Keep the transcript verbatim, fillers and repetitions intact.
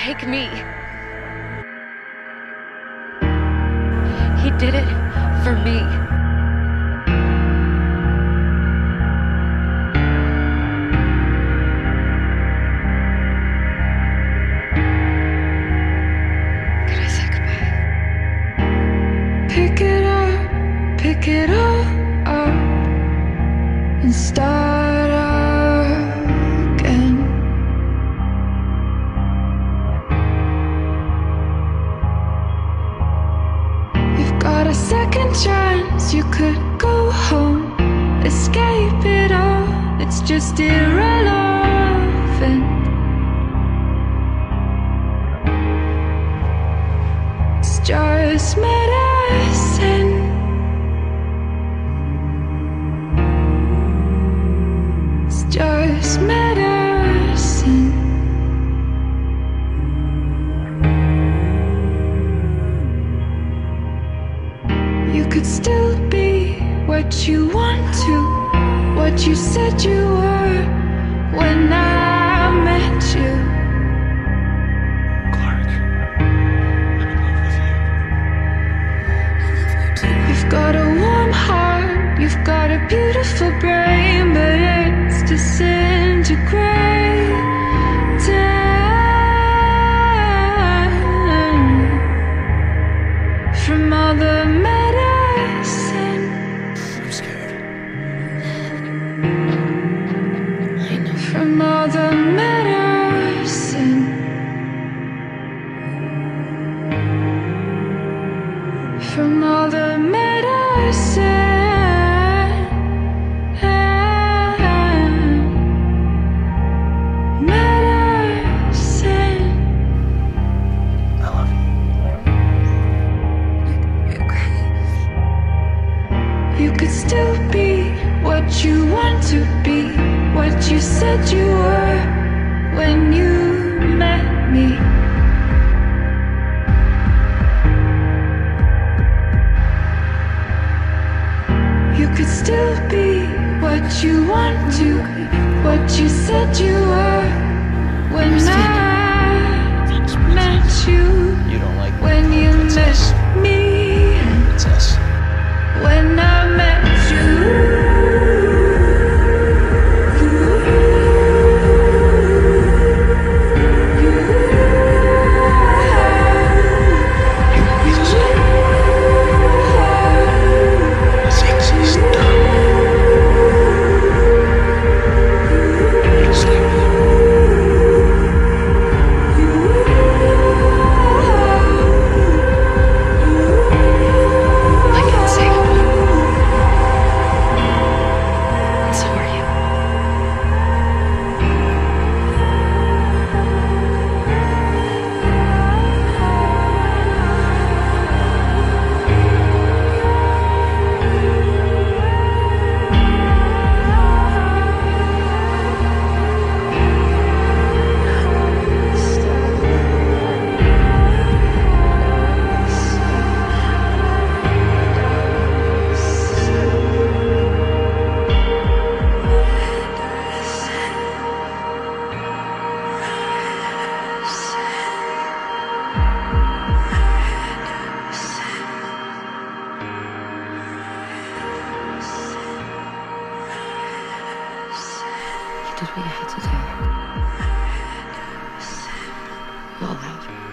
take me. He did it for me. Can I say goodbye? Pick it up, pick it all up and start again. You've got a second chance, you could go home, escape it all, it's just irrelevant. It's just medicine. It's just medicine. You could still be what you want to, what you said you were when I met you. Clark, I'm in love with you. You've got a warm heart, you've got a beautiful brain, but it's disintegrating from all the medicine. I'm scared. I know. From all the medicine. From all the medicine. Medicine. I love you. You could still be what you want to be, what you said you were when you met me. You could still be what you want to, what you said you were when I met you, You don't like me, when you princess. met me, Princess. when I met you. You did what you had to do. You all have.